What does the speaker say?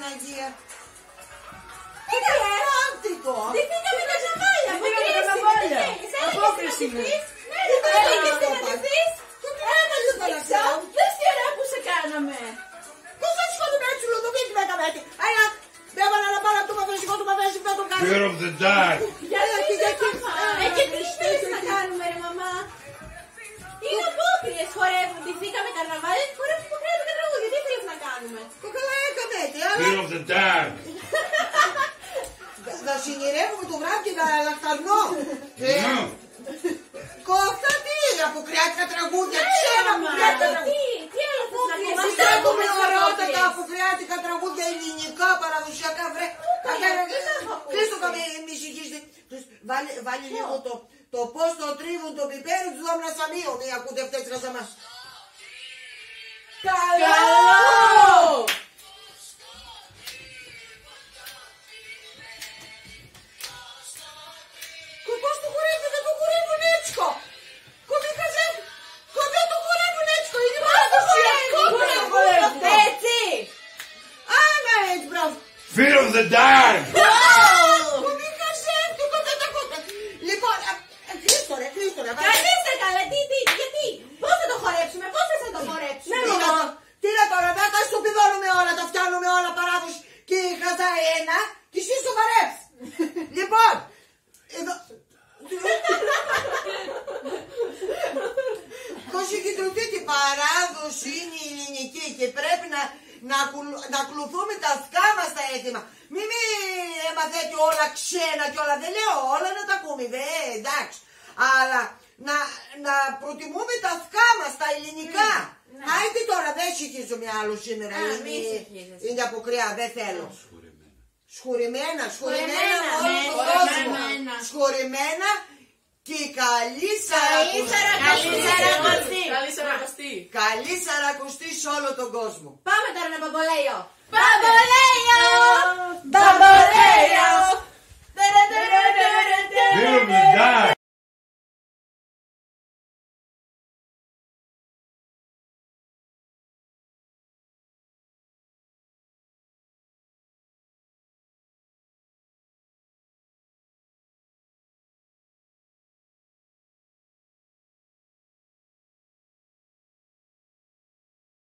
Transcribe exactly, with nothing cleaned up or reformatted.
Παναγία. Είναι ρομαντικό. Ντυθήκαμε τα ζαβάλια. Ντυθήκαμε τα ζαβάλια. Απόκριση είναι. Ναι, δεν το έλεγες τι να ντυθείς. Δες τι ωραία που σε κάναμε. Πώς θα σηκώνουμε έτσι λουδοβίκι με καμέτη. Άρα, με έβαλα να πάρω από το μαθησικό του μαθησικό να το κάνω. Fear of the dark. Γιατί και τι ήθελες να κάνουμε ρε μαμά. Είναι απόκριες, χορεύουν, ντυθήκαμε καρναβάλι, χορεύουν υποκράτικα τραγούδια, τι ήθελες να κάνουμε. Κοκαλά έκαμε, τι άλλο. Fear of the dark. Να συνειρεύουμε το βράδυ και να λαχταρνώ. Κόφτα τι, αποκριάτικα τραγούδια, ξέρω αποκριάτικα τραγούδια. Τι άλλο θες να κάνουμε. Μας έχουμε ωραιότατα αποκριάτικα τραγούδια ελληνικά, παραδοσιακά βρε. Κλείστο καμία μη συγχύστη. Βάλει λίγο το πώς το τρίβουν το πιπέρι του δόμνα σαμίου. Μη ακούτε αυτές τις ρασαμάς. Καλό! Κοκκός του χορεύει, δεν το χορεύουν έτσι. Κομπή χαζέ, κομπή το χορεύουν έτσι. Είναι παραδοσιακό που το χορεύουν. Έτσι! Άνα έτσι, μπράβο. Fear of the dark. Κομπή χαζέ, τι κομπή τα κομπή. Λοιπόν, κλείστο ρε, κλείστο ρε. Καθίστε καλέ, τι, τι, γιατί, πώς θα το χορέψουμε, πώς θα το χορέψουμε. Τι να τώρα, να τα στοπιδώνουμε όλα, τα φτιάνουμε όλα παράδοση και η χαζά ένα, τη εσύ σοβαρεύεις. Λοιπόν, εδώ... Πώς έχει τρωθεί την παράδοση είναι η ελληνική και πρέπει να, να, να ακολουθούμε τα σκάβαστα έθιμα. Μη μη έμαθετε όλα ξένα και όλα, δεν λέω όλα να τα ακούμε, δε, εντάξει. Αλλά να, να προτιμούμε τα σκάμα στα ελληνικά. Άιτε τώρα, δεν συγχύζομαι άλλο σήμερα, είναι, είναι αποκριά, δεν θέλω. Σχουρημένα, σχουρημένα, όλο τον κόσμο. Σχουρημένα και καλή σαρακοστή. Καλή σαρακοστή. Καλή σαρακοστή σε όλο τον κόσμο. Πάμε τώρα ένα μπαμπολέιο. Μπαμπολέιο!